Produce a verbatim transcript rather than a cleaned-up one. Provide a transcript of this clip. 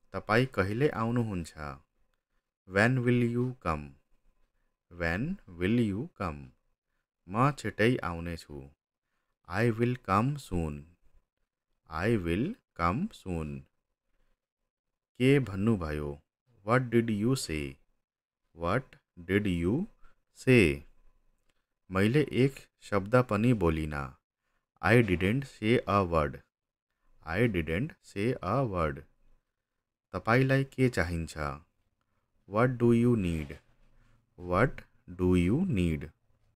तपाईँ कहिले आउनुहुन्छ? When will you come? When will you come? म छिटै आउनेछु। I will come soon. I will come soon. के भन्नुभयो? What did you say? What did you say? मैले एक शब्द पनि बोलिनँ। I didn't say a word. I didn't say a word. तपाईलाई के चाहिन्छ? What do you need? What do you need?